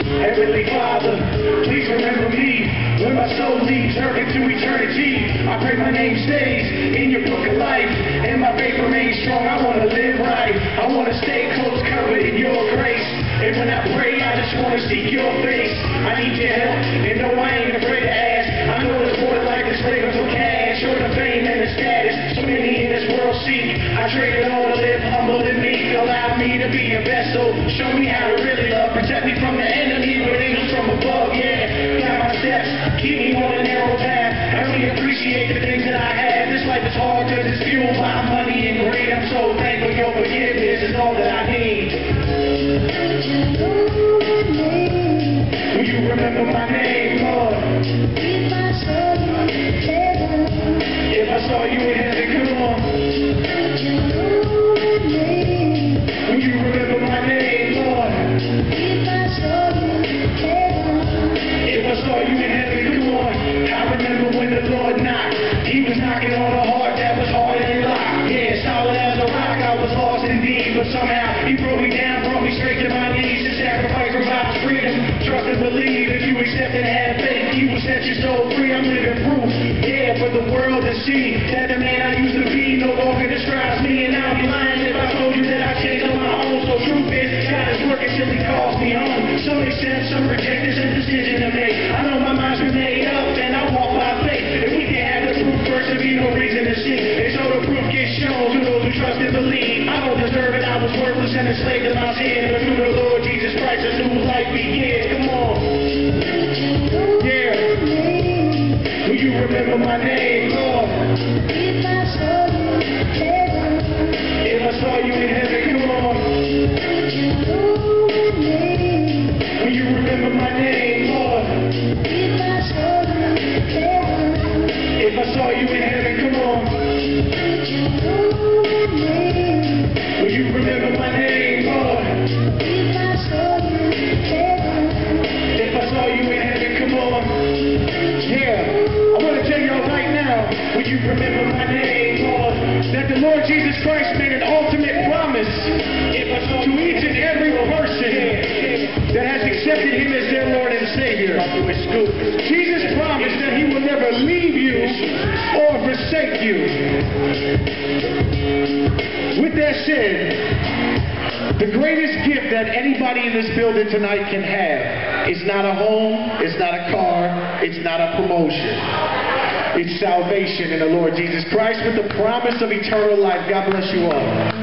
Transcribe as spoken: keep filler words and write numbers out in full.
Heavenly Father, please remember me when my soul leaves earth into eternity. I pray my name stays in your book of life, and my faith remains strong. I want to live right. I want to stay close, covered in your grace. And when I pray, I just want to seek your face. I need your help, and no, I ain't afraid to ask. I know there's more to life than slaving for cash, or the fame and the status so many in this world seek. I trade it all to live humble and meek. Allow me to be a vessel. Show me how to really love. Protect me from the enemy with angels from above. Yeah, guide my steps. Keep me on a narrow path. I really appreciate the things that I have. This life is hard because it's fueled by money and greed. I'm so thankful your forgiveness is all that I need. Will you remember my name, Lord? If I saw you in heaven, come on. Will you remember my name, Lord? If I saw you in heaven, come on. I remember when the Lord knocked. He was knocking on a heart that was hard and locked. Yeah, solid as a rock, I was lost indeed. But somehow he broke me down, brought me straight to my knees. His sacrifice provides freedom. Trust and believe. If you accept and have faith, he will set your soul free. I'm living proof, yeah, for the world to see that the man I used to be no longer describes me. And I'll be lying if I told you that I changed on my own. So truth is, God is working till he calls me home. Some accept, some reject. It's a decision to make. I know my mind's been made up, and I walk by faith. If we can have the proof first, there'd be no reason to see. And so the proof gets shown to those who trust and believe. I don't deserve it. I was worthless and enslaved to my sin, but through the Lord Jesus Christ, a new life begins. Come on. Yeah. Will you remember my name, Lord? If I saw you in heaven, come on. Will you remember my name, Lord? If I saw you in heaven, come on. Will you remember my name, Lord? If I saw you in heaven, come on. Yeah, I want to tell y'all right now, will you remember my name, Lord? That the Lord Jesus Christ made an ultimate promise to each and every person that has accepted him as their Lord and Savior. Jesus promised that he will never leave you or forsake you. With that said, the greatest gift that anybody in this building tonight can have is not a home, it's not a car, it's not a promotion. It's salvation in the Lord Jesus Christ with the promise of eternal life. God bless you all.